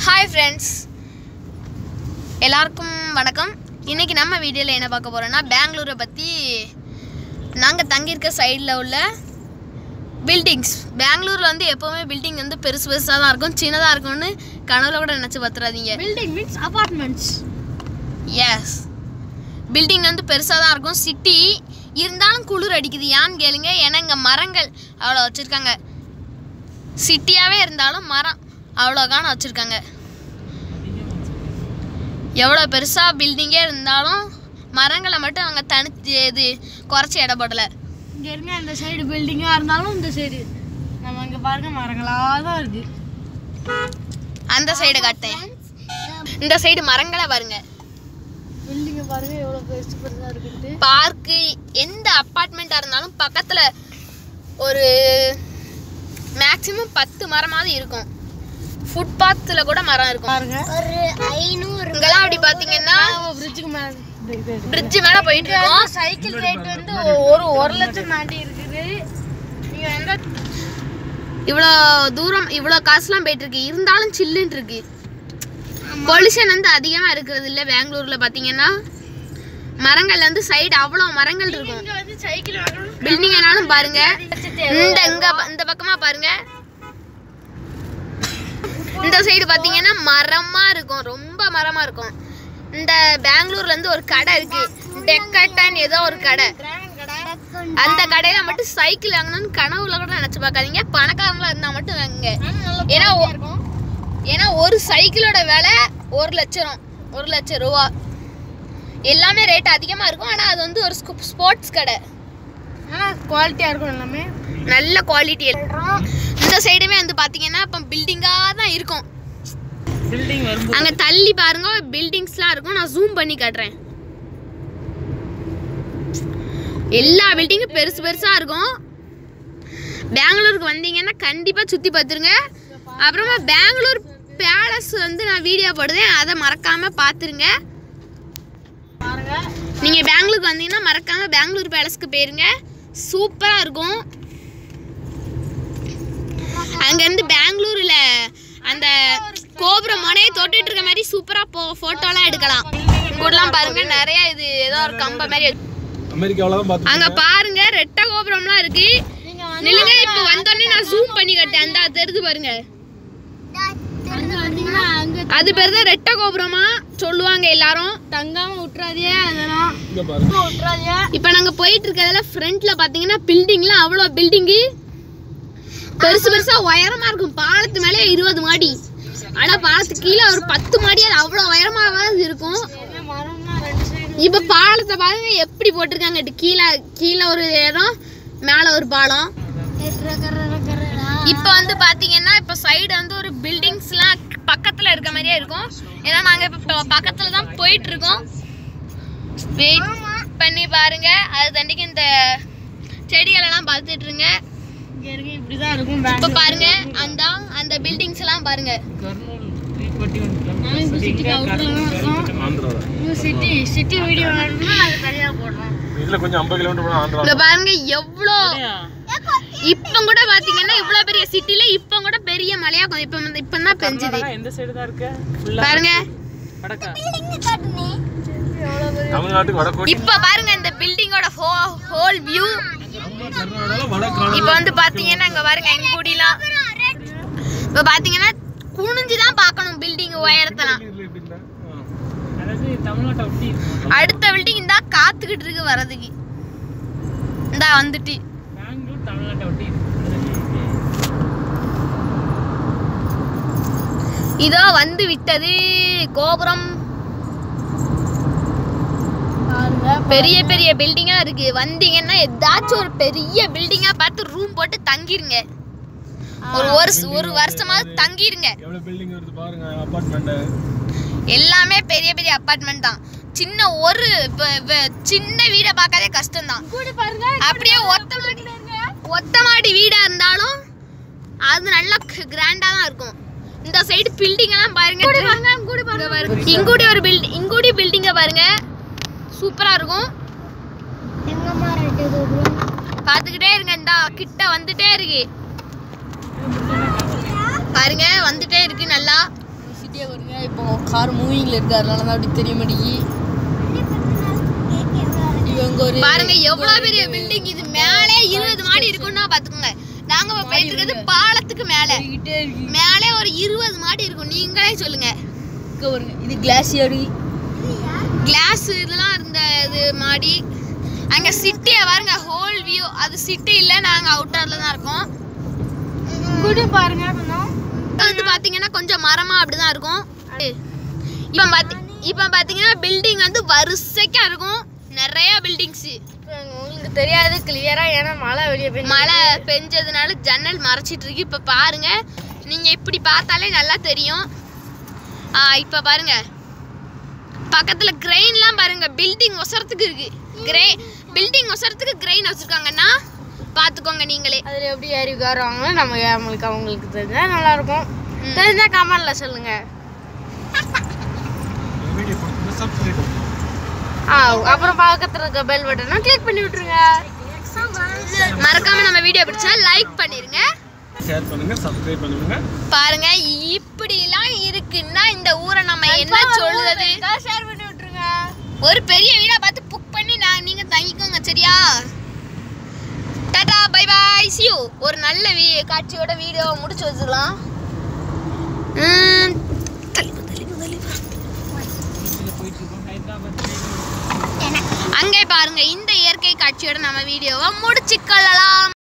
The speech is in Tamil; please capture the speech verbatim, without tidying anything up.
Hi friends, எல்லாருக்கும் வணக்கம். இன்னைக்கு நம்ம வீடியோல என்ன பார்க்க போறோம்னா பெங்களூரை பத்தி நாங்க தங்கி இருக்க சைடுல உள்ள பில்டிங்ஸ். பெங்களூர்ல வந்து எப்பவுமே பில்டிங் வந்து பெருசு பெருசா தான் இருக்கும், சின்னதா இருக்கும்னு கனவுல கூட நினைச்சு பாத்துறாதீங்க. Building means apartments. Yes, building வந்து பெருசா தான் இருக்கும். சிட்டி இருந்தாலும் குளிர் அடிக்குது. ஏன்னு கேளுங்க, ஏன்னா இங்க மரங்கள் அவ்வளோ வச்சிருக்காங்க. சிட்டியாவே இருந்தாலும் மரம் அவ்வளோகான வச்சுருக்காங்க. எவ்வளோ பெருசாக பில்டிங்கே இருந்தாலும் மரங்களை மட்டும் அங்கே தனித்து இது குறைச்சி இடம் போடலை. இங்கே இருங்க, இந்த சைடு பில்டிங்காக இருந்தாலும் இந்த சைடு நம்ம இங்கே பாருங்க மரங்களாக தான் இருக்குது. அந்த சைடு காட்டேன், இந்த சைடு மரங்களை பாருங்க. பில்டிங்கை பாருங்க எவ்வளோ பெருசு பெருசாக இருக்குது. பார்க்கு எந்த அப்பார்ட்மெண்ட்டாக இருந்தாலும் பக்கத்தில் ஒரு மேக்ஸிமம் பத்து மரமாவது இருக்கும். ஃபுட்பாத்தில் கூட மரம் இருக்கும் பாருங்க. ஒரு ஐநூறு இங்கெல்லாம் அப்படி பார்த்தீங்கன்னா பிரிட்ஜுக்கு மேலே பிரிட்ஜு மேலே போயிட்டு இருக்கோம். சைக்கிள் ரேட் வந்து ஒரு ஒரு லட்சம் தாண்டி இருக்குது. நீங்கள் எந்த இவ்வளோ தூரம் இவ்வளோ காசுலாம் போயிட்டு இருக்கு, இருந்தாலும் சில்லுன்னு இருக்கு. பொல்யூஷன் வந்து அதிகமாக இருக்கிறது இல்லை பெங்களூரில். பார்த்தீங்கன்னா மரங்கள் வந்து சைடு அவ்வளோ மரங்கள் இருக்கும். இங்கே வந்து சைக்கிள் வாங்கணும். பில்டிங் என்னாலும் பாருங்க, இந்த இங்க இந்த பக்கமா பாருங்க, இந்த சைடு பாத்தீங்கன்னா மரமா இருக்கும், ரொம்ப மரமா இருக்கும். இந்த பெங்களூர்ல இருந்து ஒரு கடை இருக்கு, டெக்கட்டன் ஏதோ ஒரு கடை. அந்த கடையில மட்டும் சைக்கிள் வாங்கணும்னு கனவுல கூட நினைச்சு பார்க்காதீங்க. பணக்காரங்களா இருந்தா மட்டும் வாங்குங்க. ஏன்னா ஏன்னா ஒரு சைக்கிளோட விலை ஒரு லட்சம் ஒரு லட்சம் ரூபா. எல்லாமே ரேட் அதிகமா இருக்கும். ஆனா அது வந்து ஒரு ஸ்போர்ட்ஸ் கடை, ஆனால் குவாலிட்டியாக இருக்கும், எல்லாமே நல்ல குவாலிட்டி. இந்த சைடுமே வந்து பாத்தீங்கன்னா இப்போ பில்டிங்காக தான் இருக்கும். பில்டிங் வரும் அங்கே தள்ளி பாருங்க பில்டிங்ஸ்லாம் இருக்கும். நான் ஜூம் பண்ணி காட்டுறேன். எல்லா பில்டிங்கும் பெருசு பெருசாக இருக்கும். பெங்களூருக்கு வந்தீங்கன்னா கண்டிப்பாக சுற்றி பார்த்துருங்க. அப்புறமா பெங்களூர் பேலஸ் வந்து நான் வீடியோ போடுதேன், அதை மறக்காமல் பார்த்துருங்க. பாருங்க. நீங்கள் பெங்களூருக்கு வந்தீங்கன்னா மறக்காமல் பெங்களூர் பேலஸ்க்கு போயிருங்க, சூப்பராக இருக்கும். அங்கேருந்து பெங்களூரில் அந்த கோபுரம் மனையை தொட்டுட்டு இருக்க மாதிரி சூப்பராக போ ஃபோட்டோலாம் எடுக்கலாம். இங்கூடலாம் பாருங்க நிறைய இது ஏதோ ஒரு கம்ப மாதிரி அங்கே பாருங்க ரெட்டை கோபுரம்லாம் இருக்கு. நில்லுங்க, இப்போ வந்தோடனே நான் ஜூம் பண்ணி கட்டேன். அந்த தெரிது பாருங்க, அது பேர் தான் ரெட்டை கோபுரமா சொல்லுவாங்க எல்லாரும். தங்காம விட்டுறாதே, அதெல்லாம் விட்டுறாதே. இப்போ நாங்கள் போயிட்டு இருக்கிறதுல ஃப்ரண்ட்ல பார்த்தீங்கன்னா பில்டிங்லாம் அவ்வளோ பில்டிங்கு பெருசு பெருசா உயரமா இருக்கும். பாலத்து மேலே இருபது மாடி, ஆனா பாலத்துக்கு கீழே ஒரு பத்து மாடி. அது அவ்வளோ உயரமாக இருக்கும். இப்ப பாலத்தை பாருங்க எப்படி போட்டிருக்காங்க. கீழே கீழே ஒரு இடம், மேல ஒரு பாலம். இப்ப வந்து பாத்தீங்கன்னா இப்ப சைடு வந்து ஒரு பில்டிங்ஸ் எல்லாம் பக்கத்துல இருக்க மாதிரியே இருக்கும். ஏன்னா நாங்க இப்ப பக்கத்துல தான் போயிட்டு இருக்கோம். வெயிட் பண்ணி பாருங்க. அது தண்டிக்கு இந்த செடிகள் எல்லாம் பார்த்துட்டு இருங்க. இப்படிதான் இருக்கும். இப்ப பாருங்க அந்த அந்த பில்டிங்ஸ் எல்லாம் பாருங்க. சிட்டி சிட்டி வீடியோ அது தனியா போடுறோம். இதுல கொஞ்சம் ஐம்பது கிலோமீட்டர் போனா ஆந்திரா. இங்க பாருங்க எவ்வளோ, இப்ப கூட பாத்தீங்கன்னா இவ்வளவு பெரிய சிட்டில இப்ப கூட பெரிய மழையா இப்ப இப்பதான் பெஞ்சுது. எந்த சைடு தான் இருக்கு பாருங்க. வடக்கா தமிழ்நாட்டுக்கு வடக்கு. இப்ப பாருங்க இந்த பில்டிங்கோட ஹோல் வியூ. இப்ப வந்து பாத்தீங்கன்னா இங்க பாருங்க எங்கூடிலாம் இப்ப பாத்தீங்கன்னா குனிஞ்சுதான் பாக்கணும் பில்டிங் உயரத்தெல்லாம். அடுத்த பில்டிங் இந்தா காத்துக்கிட்டு இருக்கு வரதுக்கு. இந்தா வந்துட்டு இதோ வந்து விட்டது கோபுரம். பெரிய பெரிய பில்டிங்கா இருக்கு. வந்தீங்கன்னா ஏதாச்சும் ஒரு பெரிய பில்டிங்கா பார்த்து ரூம் போட்டு தங்கிருங்க. ஒரு ஒரு ஒரு வருஷமாவது தங்கிருங்க. எவ்வளவு பில்டிங் வருது பாருங்க, அபார்ட்மெண்ட். எல்லாமே பெரிய பெரிய அபார்ட்மெண்ட் தான். சின்ன ஒரு சின்ன வீடை பார்க்கறதே கஷ்டம் தான். அப்படியே ஒத்த மாடி ஒத்த மாடி வீடா இருந்தாலும் அது நல்லா கிராண்டா தான் இருக்கும். இந்த சைடு பில்டிங் எல்லாம் பாருங்க. இங்கூடி ஒரு பில்டிங் இங்கூடி பில்டிங்க பாருங்க, சூப்பரா இருக்கும். பாத்துக்கிட்டே இருங்க, இந்த கிட்ட வந்துட்டே இருக்கு பாருங்க, வந்துட்டே இருக்கு நல்லா. வீடியோ வருங்க. இப்போ கார் மூவிங்ல இருக்கு, அதனால தான் அப்படி தெரிய மாட்டேங்கி. இவங்க ஒரு பாருங்க எவ்வளவு பெரிய பில்டிங் இது. மேலே இருபது மாடி இருக்கும்னா பாத்துக்கோங்க. நாங்க போயிட்டு இருக்கிறது பாலத்துக்கு மேல. மேலே ஒரு இருபது மாடி இருக்கும். நீங்களே சொல்லுங்க. இது கிளாஸ் ஏரி, கிளாஸ் இதெல்லாம் இருந்த இது மாடி. அங்க சிட்டிய பாருங்க, ஹோல் வியூ. அது சிட்டி இல்ல, நாங்க அவுட்டர்ல தான் இருக்கோம். குடி பாருங்க. வந்து பாத்தீங்கன்னா கொஞ்சம் மரமா அப்படிதான் இருக்கும். இப்ப பாத்தி இப்ப பாத்தீங்கன்னா பில்டிங் வந்து வரிசைக்கா இருக்கும், நிறைய பில்டிங்ஸ். உங்களுக்கு தெரியாது கிளியரா, ஏன்னா மழை வெளியே பெய்யுது. மழை பெஞ்சதுனால ஜன்னல் மறைச்சிட்டு இருக்கு. இப்ப பாருங்க, நீங்க இப்படி பார்த்தாலே நல்லா தெரியும். ஆ இப்ப பாருங்க பக்கத்துல கிரெயின்லாம் பாருங்க, பில்டிங் ஒசரத்துக்கு இருக்கு. கிரே பில்டிங் ஒசரத்துக்கு கிரெயின் வச்சிருக்காங்கன்னா பாத்துக்கோங்க நீங்களே. அதுல எப்படி ஏறி உட்காருவாங்க நம்ம நம்மளுக்கு அவங்களுக்கு தெரிஞ்சா நல்லா இருக்கும். தெரிஞ்சா கமெண்ட்ல சொல்லுங்க. வீடியோ பிடிச்சிருந்தா சப்ஸ்கிரைப் பண்ணுங்க. ஆ அப்புறம் பக்கத்துல இருக்க பெல் பட்டனை கிளிக் பண்ணி விட்டுருங்க. மறக்காம நம்ம வீடியோ பிடிச்சா லைக் பண்ணிருங்க, ஷேர் பண்ணுங்க, சப்ஸ்கிரைப் பண்ணுங்க. பாருங்க இப்படி எல்லாம் இருக்குன்னா இந்த ஊரை நம்ம என்ன சொல்றது. ஷேர் பண்ணி விட்டுருங்க. ஒரு பெரிய வீடா பார்த்து புக் பண்ணி நான் நீங்க தங்கிக்கோங்க, சரியா? Tata bye bye see you. ஒரு நல்ல வீ- காட்சியோட வீடியோ முடிச்சு வச்சுக்கலாம். ம், தள்ளிப்போ, தள்ளிப்போ, தள்ளிப்போ. அங்கே பாருங்க, இந்த இயற்கை காட்சியோட நம்ம வீடியோவை முடிச்சுக்கொள்ளலாம்.